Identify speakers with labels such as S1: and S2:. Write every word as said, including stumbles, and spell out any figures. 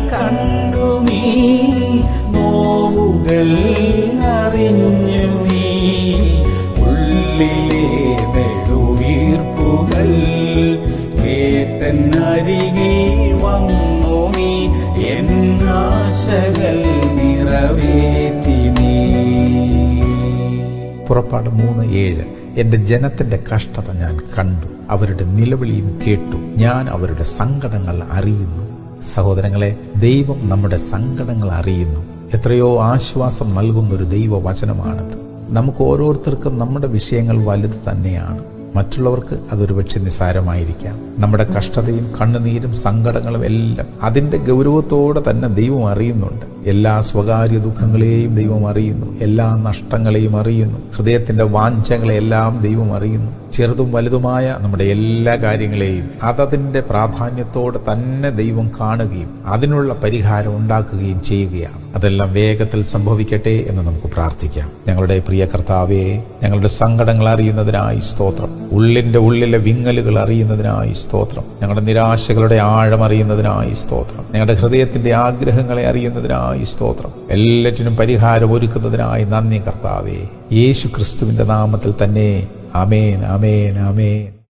S1: കണ്ടു നീ, നോവുകൾ അറിഞ്ഞു നീ, ഉള്ളിലെ നെടുവീർപ്പുകൾ കേട്ടരികിൽ വന്നു നീ, എന്നാശകൾ നിറവേറ്റി നീ.
S2: പുറപ്പാട് മൂന്ന് ഏഴ്. എന്റെ ജനത്തിന്റെ കഷ്ടത ഞാൻ കണ്ടു, അവരുടെ നിലവിളിയും കേട്ടു, ഞാൻ അവരുടെ സങ്കടങ്ങൾ അറിയുന്നു. സഹോദരങ്ങളെ, ദൈവം നമ്മുടെ സങ്കടങ്ങൾ അറിയുന്നു. എത്രയോ ആശ്വാസം നൽകുന്നൊരു ദൈവവചനമാണത്. നമുക്ക് ഓരോരുത്തർക്കും നമ്മുടെ വിഷയങ്ങൾ വലുത് തന്നെയാണ്. മറ്റുള്ളവർക്ക് അതൊരു പക്ഷെ നിസ്സാരമായിരിക്കാം. നമ്മുടെ കഷ്ടതയും കണ്ണുനീരും സങ്കടങ്ങളും എല്ലാം അതിൻ്റെ ഗൗരവത്തോടെ തന്നെ ദൈവം അറിയുന്നുണ്ട്. എല്ലാ സ്വകാര്യ ദുഃഖങ്ങളെയും ദൈവം അറിയുന്നു, എല്ലാ നഷ്ടങ്ങളെയും അറിയുന്നു, ഹൃദയത്തിൻ്റെ വാഞ്ചകളെല്ലാം ദൈവം അറിയുന്നു. ചെറുതും വലുതുമായ നമ്മുടെ എല്ലാ കാര്യങ്ങളെയും അതതിൻ്റെ പ്രാധാന്യത്തോടെ തന്നെ ദൈവം കാണുകയും അതിനുള്ള പരിഹാരം ഉണ്ടാക്കുകയും ചെയ്യുകയാണ്. അതെല്ലാം വേഗത്തിൽ സംഭവിക്കട്ടെ എന്ന് നമുക്ക് പ്രാർത്ഥിക്കാം. ഞങ്ങളുടെ പ്രിയ കർത്താവേ, ഞങ്ങളുടെ സങ്കടങ്ങൾ അറിയുന്നതിനായി സ്തോത്രം. ഉള്ളിൻ്റെ ഉള്ളിലെ വിങ്ങലുകൾ അറിയുന്നതിനായി സ്തോത്രം. ഞങ്ങളുടെ നിരാശകളുടെ ആഴം അറിയുന്നതിനായി സ്തോത്രം. ഞങ്ങളുടെ ഹൃദയത്തിൻ്റെ ആഗ്രഹങ്ങളെ അറിയുന്നതിനായി സ്തോത്രം. എല്ലാറ്റിനും പരിഹാരം ഒരുക്കുന്നതിനായി നന്ദി കർത്താവേ. യേശു ക്രിസ്തുവിൻ്റെ നാമത്തിൽ തന്നെ. ആമേൻ, ആമേൻ, ആമേൻ.